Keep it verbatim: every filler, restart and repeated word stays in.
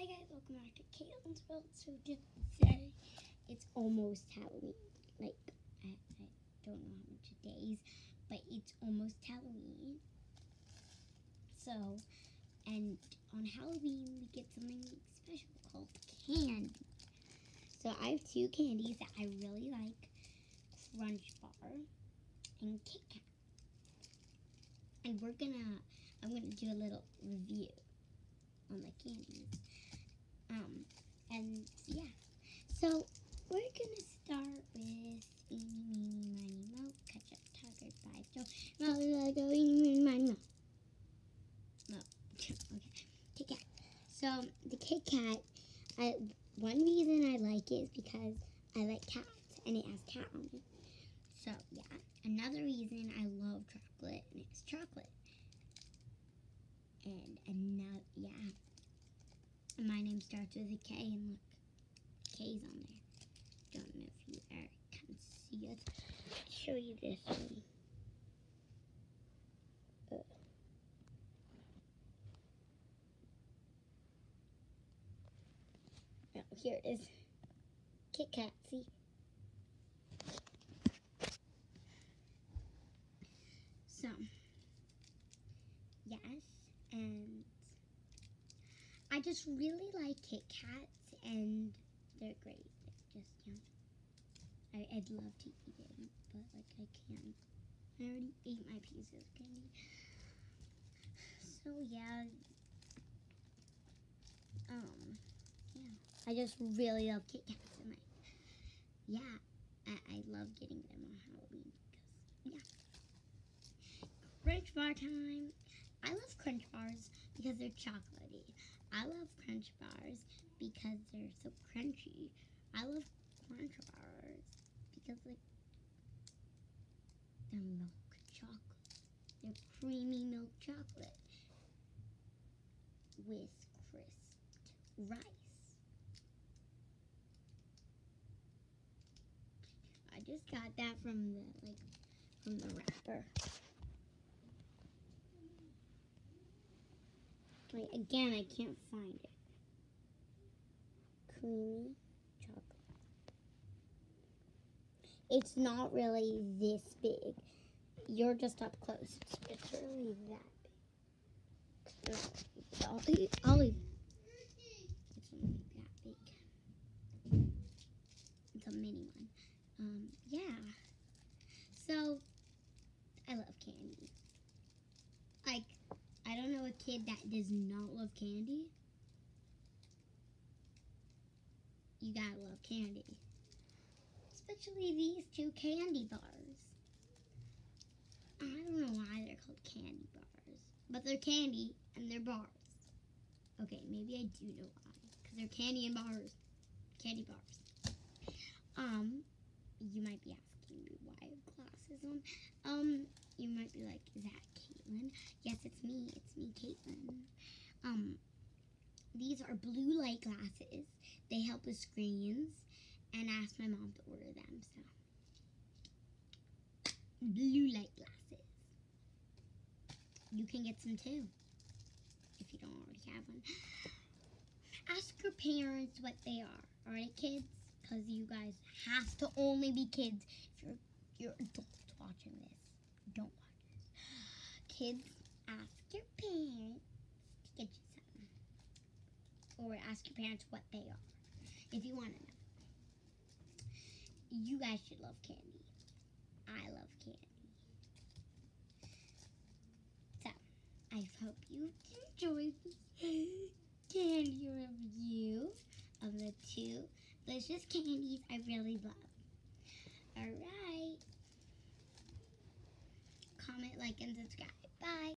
Hi guys, welcome back to Caitlin's World. So today, it's almost Halloween. Like, I, I don't know how many days, but it's almost Halloween. So, and on Halloween, we get something special called candy. So I have two candies that I really like, Crunch Bar and Kit Kat. And we're gonna, I'm gonna do a little review on the candies. Um, and yeah, so we're gonna start with eeny, meeny, miny, mo, catch up, tiger, by Joe, mo, go, eeny, meeny, miny, mo. No, okay, Kit Kat. So the Kit Kat, I, one reason I like it is because I like cats, and it has cat on it. So yeah, another reason I love chocolate, and it's chocolate. And another, yeah. My name starts with a K, and look, K's on there. Don't know if you are, can see it. I'll show you this one. Uh. Oh, here it is. Kit Kat, see? So, yes, and I just really like Kit Kats, and they're great. They're just, you know, I, I'd love to eat it, but, like, I can't. I already ate my piece of candy. So, yeah. Um, yeah. I just really love Kit Kats, and, like, yeah, I, I love getting them on Halloween, because, yeah. Crunch Bar time. I love Crunch Bars because they're chocolatey. I love Crunch Bars because they're so crunchy. I love Crunch Bars because, like, they're milk chocolate. They're creamy milk chocolate with crisped rice. I just got that from the, like, from the wrapper. Like, again, I can't find it. Creamy chocolate. It's not really this big. You're just up close. It's, it's really that big. No, I'll leave. I'll leave. It's only that big. It's a mini one. Um, yeah. So, I love candy. Like, I don't know a kid that does not love candy. You gotta love candy. Especially these two candy bars. I don't know why they're called candy bars. But they're candy and they're bars. Okay, maybe I do know why. Because they're candy and bars. Candy bars. Um, you might be asking me why I have glasses on. Um, you might be like, is that Caitlin? Yes, it's me. It's me, Caitlin. Um, these are blue light glasses. They help with screens. And I asked my mom to order them, so. Blue light glasses. You can get some too, if you don't already have one. Ask your parents what they are, alright kids? Because you guys have to only be kids. If you're, you're adults watching this, don't watch this. Kids, ask your parents to get you something. Or ask your parents what they are, if you want to know. You guys should love candy. I love candy. So, I hope you enjoyed this candy review of the two delicious candies I really love. Alright. Comment, like, and subscribe. Bye.